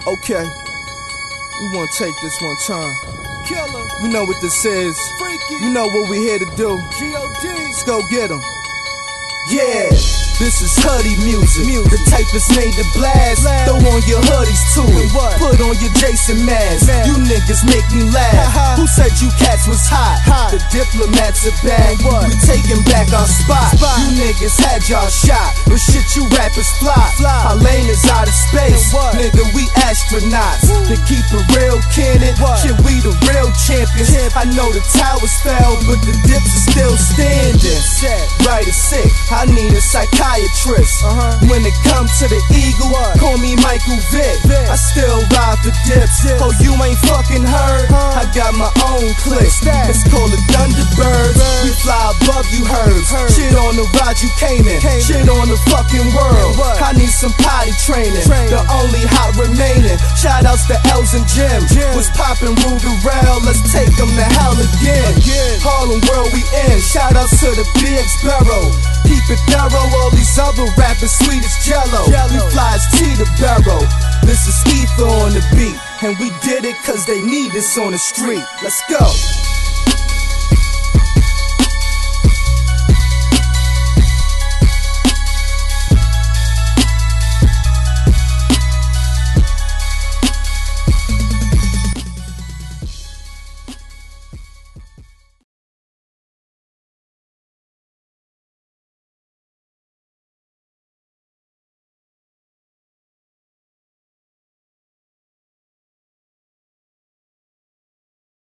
Okay, we wanna take this one time. Killer, You know what this is. freaky, You know what we here to do. G.O.D. Let's go get 'em. Yeah, this is hoodie music. The type that's made to blast. Throw on your hoodies too. what? Put on your Jason mask. You niggas make me laugh. Who said you cats was hot? The diplomats are back. What? We taking back our spot. You niggas had y'all shot, but shit, you rappers fly. Our lane is out of space. what? Nigga, we astronauts. To keep it real, can it? What? Shit, we the real champions. I know the towers fell, but the dips are still standing. Right or sick, I need a psychiatrist. When it comes to the eagle, call me Michael Vick. I still ride for dips. Oh, you ain't fucking heard? I got my own clique. It's called the Thunderbirds. We fly above you herbs. Shit on the ride you came in. Shit on the fucking world. I need some potty training. The only hot remaining. Shout outs to Els and Jim. Was popping Ruger Rail. Let's take them to hell again. Harlem world we in. Shout outs to the BX Barrow. Keep it thorough. All these other rappers sweet as Jello. We fly as T to Barrow. This is Ether on the beat. And we did it cause they need this on the street. Let's go.